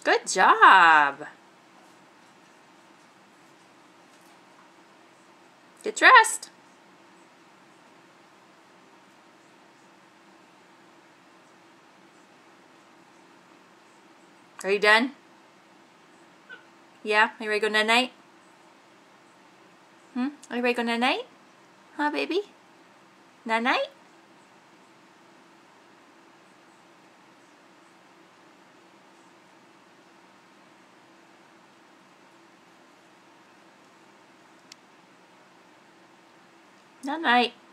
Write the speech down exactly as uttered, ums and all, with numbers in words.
Good job. Get dressed. Are you done? Yeah? Are you ready to go night-night? Hmm? Are you ready to go night-night? Huh, baby? Night-night? Night-night.